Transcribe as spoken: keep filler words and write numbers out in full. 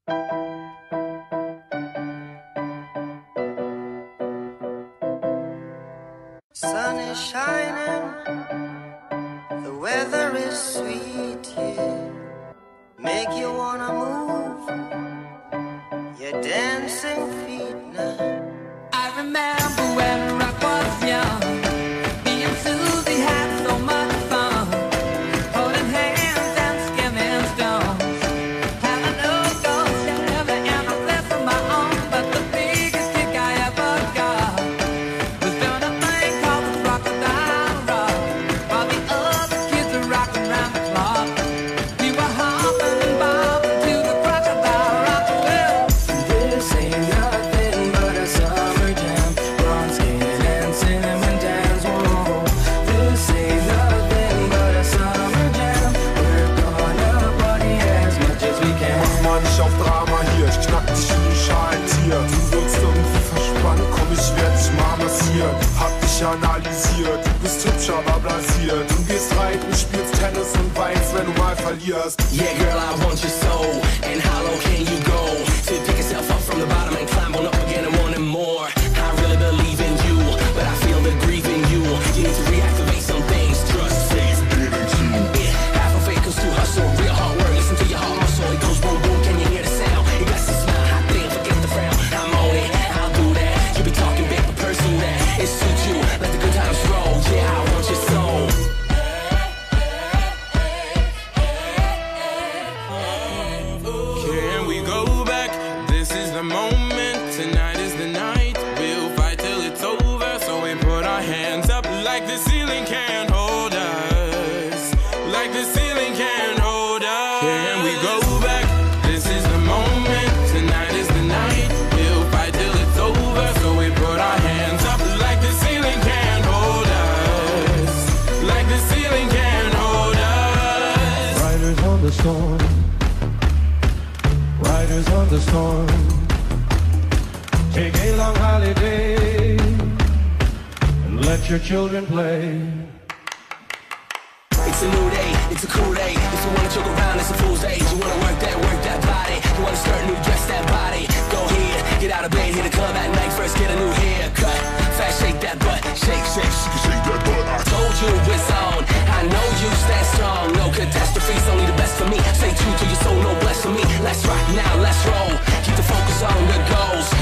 Sun is shining, the weather is sweet, yeah. Make you wanna move your dancing feet now. I remember when rock was young, me and Susie had so much fun, holding hands and skimming stones, having no gold Chevy and a flip of my own. But the biggest kick I ever got was doing a thing called the crocodile rock, while the other kids were rocking around the clock. We were hopping and bobbing to the crocodile rock. Well, this ain't nothing but a summer jam, bronze skin and cinnamon dance. Whoa, this ain't nothing but a summer jam. We're gonna party as much as we can. Mach mal nicht auf Drama hier, ich knack dich in die Schalentier. Du wirkst irgendwie verspannt, komm, ich werd dich mal massieren. Hab dich analysiert, du bist hübsch, aber blasiert. Du gehst reiten, spielst Tennis und weinst, wenn du mal verlierst. Yeah, girl, I want your soul. And how low can you go? To pick yourself up from the bottom and climb on up again and wanting more. I really believe in you, but I feel the grief in you. You need to reactivate some things. Trust faith, and yeah, half of it goes to hustle. Real hard work, listen to your heart muscle. It goes boom boom, can you hear the sound? You got to smile, hot thing, forget the frown. I'm on it, I'll do that. You be talking big, but pursue that. It suits you, let the good times roll. Yeah, I want your soul. Can we go back? This is the moment. Tonight is the night. We'll fight till it's over. So we put our hands up like the ceiling can't hold us. Like the ceiling can't hold us. Can we go back? This is the moment. Tonight is the night. We'll fight till it's over. So we put our hands up like the ceiling can't hold us. Like the ceiling can't hold us. Riders on the storm, riders on the storm. Take a long holiday and let your children play. It's a new day, it's a cool day. If you wanna joke around, it's a fool's day. You wanna work that, work that body. You wanna start new, dress that body. Go ahead, get out of bed, hit the club at night. First get a new haircut. Fast shake that butt, shake, shake, shake that butt. I told you it's on, I know you stand strong. No catastrophes, only the best for me. Stay true to your soul, no bless for me. Let's rock now, let's roll. Keep the focus on the goals.